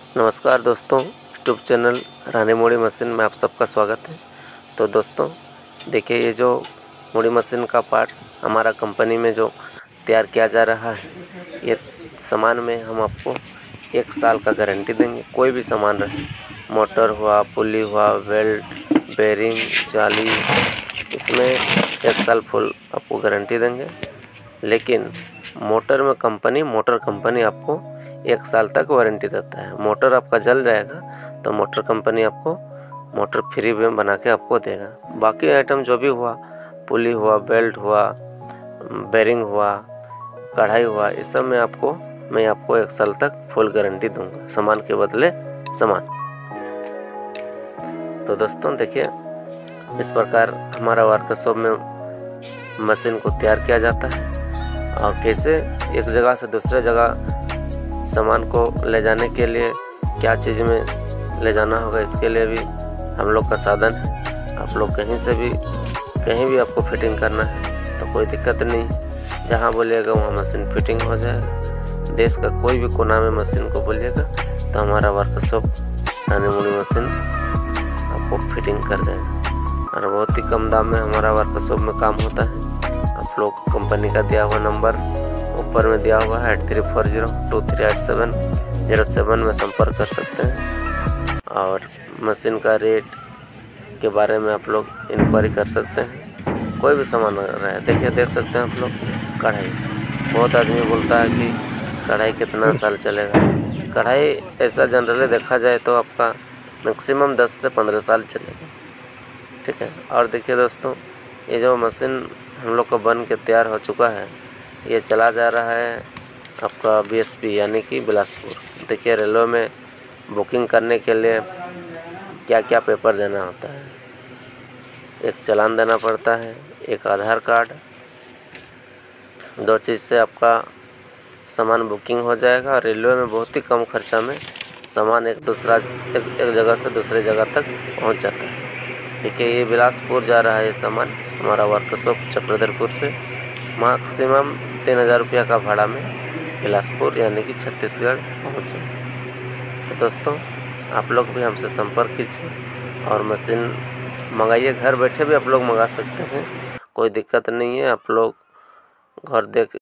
नमस्कार दोस्तों, YouTube channel रानी मुड़ी मशीन में आप सबका स्वागत है। तो दोस्तों देखिए, ये जो मुड़ी मशीन का पार्ट्स हमारा कंपनी में जो तैयार किया जा रहा है, ये सामान में हम आपको 1 साल का गारंटी देंगे। कोई भी सामान रहे, मोटर हुआ, पुली हुआ, बेल्ट, बेरिंग, जाली, इसमें 1 साल फुल आपको गारंटी देंगे। लेकिन मोटर कंपनी आपको 1 साल तक वारंटी देता है। मोटर आपका जल जाएगा तो मोटर कंपनी आपको मोटर फ्री में बना के आपको देगा। बाकी आइटम जो भी हुआ, पुली हुआ, बेल्ट हुआ, बेरिंग हुआ, कढ़ाई हुआ, इस सब में मैं आपको 1 साल तक फुल गारंटी दूंगा, सामान के बदले सामान। तो दोस्तों देखिए, इस प्रकार हमारा वर्कशॉप में मशीन को तैयार किया जाता है और कैसे एक जगह से दूसरे जगह सामान को ले जाने के लिए क्या चीज़ में ले जाना होगा, इसके लिए भी हम लोग का साधन है। आप लोग कहीं भी आपको फिटिंग करना है तो कोई दिक्कत नहीं, जहाँ बोलिएगा वहाँ मशीन फिटिंग हो जाएगा। देश का कोई भी कोना में मशीन को बोलिएगा तो हमारा वर्कशॉप रानी मुड़ी मशीन आपको फिटिंग कर देगा और बहुत ही कम दाम में हमारा वर्कशॉप में काम होता है। आप लोग कंपनी का दिया हुआ नंबर ऊपर में दिया हुआ है 8340238707 में संपर्क कर सकते हैं और मशीन का रेट के बारे में आप लोग इंक्वायरी कर सकते हैं। कोई भी सामान रहा है, देखिए देख सकते हैं आप लोग। कढ़ाई, बहुत आदमी बोलता है कि कढ़ाई कितना साल चलेगा। कढ़ाई ऐसा जनरली देखा जाए तो आपका मैक्सिमम 10 से 15 साल चलेगा, ठीक है। और देखिए दोस्तों, ये जो मशीन हम लोग का बन के तैयार हो चुका है, ये चला जा रहा है आपका BSP यानी कि बिलासपुर। देखिए, रेलवे में बुकिंग करने के लिए क्या क्या पेपर देना होता है। एक चालान देना पड़ता है, एक आधार कार्ड, 2 चीज़ से आपका सामान बुकिंग हो जाएगा। और रेलवे में बहुत ही कम खर्चा में सामान एक जगह से दूसरे जगह तक पहुंच जाता है। देखिए, ये बिलासपुर जा रहा है ये सामान, हमारा वर्कशॉप चक्रधरपुर से मैक्सिमम 3000 रुपया का भाड़ा में बिलासपुर यानी कि छत्तीसगढ़ पहुँचे। तो दोस्तों, आप लोग भी हमसे संपर्क कीजिए और मशीन मंगाइए। घर बैठे भी आप लोग मंगा सकते हैं, कोई दिक्कत नहीं है। आप लोग घर देख